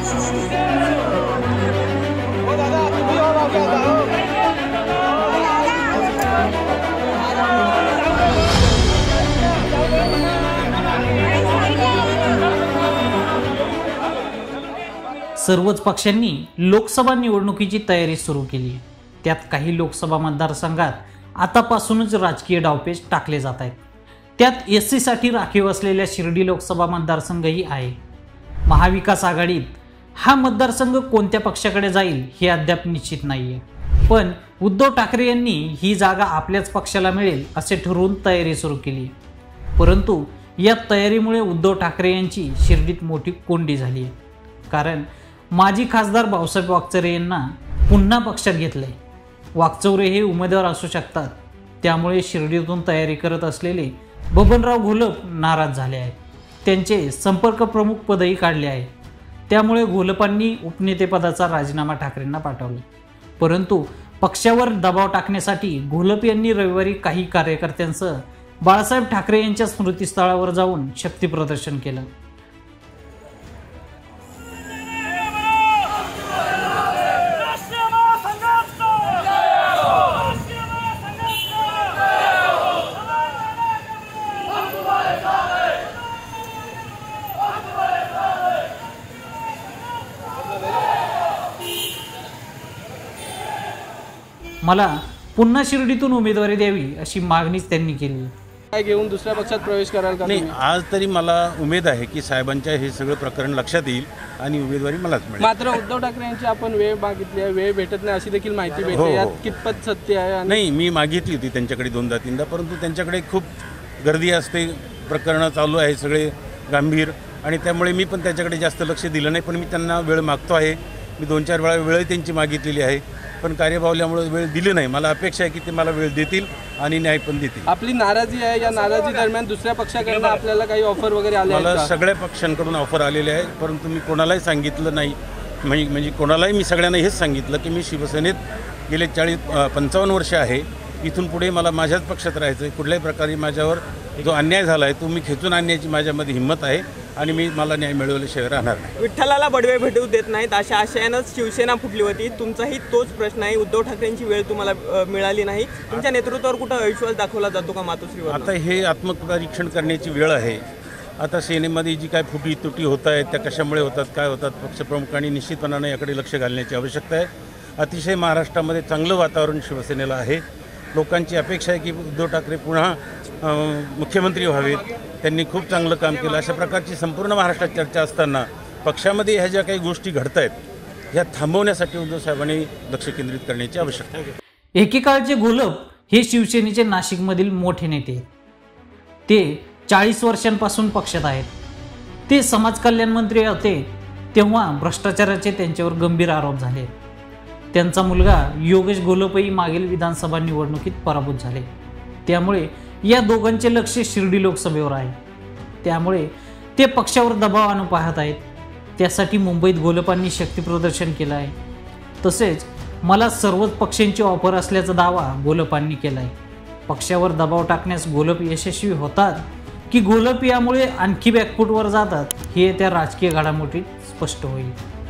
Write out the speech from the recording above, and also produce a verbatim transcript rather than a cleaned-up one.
सर्वच पक्षांनी लोकसभा निवडणुकीची तयारी सुरू केली। त्यात काही लोकसभा मतदारसंघात आतापासूनच राजकीय डावपेच टाकले जात आहेत। त्यात एससी साठी राखीव असलेल्या शिर्डी लोकसभा मतदारसंघही आहे। महाविकास आघाडीत हा मतदारसंघ कोणत्या पक्षाकडे जाईल हे अद्याप निश्चित नाहीये, पण उद्धव ठाकरे यांनी ही जागा आपल्याच पक्षाला मिळेल असे ठरवून तयारी सुरू केली। परंतु या तयारीमुळे उद्धव ठाकरे यांची शिर्डीत मोठी कोंडी झाली आहे, कारण माजी खासदार भाऊसाहेब वागचौरे यांना पुन्हा पक्षात घेतले। वागचौरे हे उमेदवार असू शकतात, त्यामुळे शिर्डीतून तयारी करत असलेले बबनराव घोलप नाराज झाले आहेत। त्यांचे संपर्क प्रमुख पदही काढले आहे, त्यामुळे घोलपांनी उपनेतेपदाचा राजीनामा ठाकरेंना पाठवला। परंतु पक्षावर दबाव टाकण्यासाठी घोलप यांनी रविवारी काही कार्यकर्त्यांसह बाळासाहेब ठाकरे यांच्या स्मृतीस्थळावर जाऊन शक्ती प्रदर्शन केलं। मला पुन्हा शिर्डीतून उमेदवारी द्यावी अशी मागणीच त्यांनी केली। काय घेऊन दुसऱ्या पक्षात प्रवेश कराल का? नाही, आज तरी मला उमेद आहे की साहेबांच्या हे सगळं प्रकरण लक्षात येईल आणि उमेदवारी मलाच मिळेल। मात्र उद्धव ठाकरे यांची आपण वेळ मागितली आहे, वेळ भेटत नाही अशी देखील माहिती भेटते, यात कितपत सत्य आहे? नाही, मी मागितली होती त्यांच्याकडे दोनदा तीनदा, परंतु त्यांच्याकडे खूप गर्दी असते, प्रकरणं चालू आहे सगळे गंभीर, आणि त्यामुळे मी पण त्याच्याकडे जास्त लक्ष दिलं नाही। पण मी त्यांना वेळ मागतो आहे, मी दोन चार वेळा वेळ त्यांची मागितलेली आहे, पण कार्यबाहुल्यामुळे वेळ दिली नाही। मला अपेक्षा आहे की ते मला वेळ देतील आणि न्याय पण देतील। आपली नाराजी आहे, या नाराजी दरम्यान दुसऱ्या पक्षाकडून आपल्याला काही ऑफर वगैरे आले आहेत? मला सगळ्या पक्षांकडून ऑफर आलेले आहे, परंतु मी कोणालाही सांगितलं नाही। म्हणजे म्हणजे कोणालाही मी सगळ्यांना हेच सांगितलं की मी शिवसेनेत गेले चाळीस पंचावन्न वर्ष आहे, इथून पुढे मला माझ्याच पक्षात राहायचं आहे। कुठल्याही प्रकारे माझ्यावर जो अन्याय झाला आहे तो मी खेचून आणण्याची माझ्यामध्ये हिंमत आहे आणि मी मला न्याय मिळवल्याशिवाय राहणार नाही। विठ्ठलाला बडवे भेटू देत नाहीत अशा आशयानंच शिवसेना फुटली होती। तुमचाही तोच प्रश्न आहे, उद्धव ठाकरेंची वेळ तुम्हाला मिळाली नाही, तुमच्या नेतृत्वावर कुठं अविश्वास दाखवला जातो का मातोश्रीवर? आता हे आत्मपरीक्षण करण्याची वेळ आहे। आता सेनेमध्ये जी काय फुटी तुटी होत आहेत त्या कशामुळे होतात, काय होतात, पक्षप्रमुखांनी निश्चितपणाने याकडे लक्ष घालण्याची आवश्यकता आहे। अतिशय महाराष्ट्रामध्ये चांगलं वातावरण शिवसेनेला आहे। लोकांची अपेक्षा आहे की उद्धव ठाकरे पुन्हा मुख्यमंत्री व्हावेत, त्यांनी खूप चांगलं काम केलं। अशा प्रकारची संपूर्ण महाराष्ट्रात चर्चा असताना पक्षामध्ये ह्या ज्या काही गोष्टी घडत आहेत ह्या थांबवण्यासाठी उद्धव साहेबांनी लक्ष केंद्रित करण्याची आवश्यकता आहे। एकेकाळचे घोलप हे शिवसेनेचे नाशिकमधील मोठे नेते, ते चाळीस वर्षांपासून पक्षात आहेत। ते समाज कल्याण मंत्री होते तेव्हा भ्रष्टाचाराचे त्यांच्यावर गंभीर आरोप झाले। त्यांचा मुलगा योगेश घोलपही मागील विधानसभा निवडणुकीत पराभूत झाले, त्यामुळे या दोघांचे लक्ष शिर्डी लोकसभेवर आहे। त्यामुळे ते पक्षावर दबाव आणू पाहत आहेत। त्यासाठी मुंबईत घोलपांनी शक्ती प्रदर्शन केलं आहे। तसेच मला सर्वच पक्षांची ऑफर असल्याचा दावा घोलपांनी केला आहे। पक्षावर दबाव टाकण्यास घोलप यशस्वी होतात की घोलप यामुळे आणखी बॅकफूटवर जातात हे त्या राजकीय घडामोडीत स्पष्ट होईल।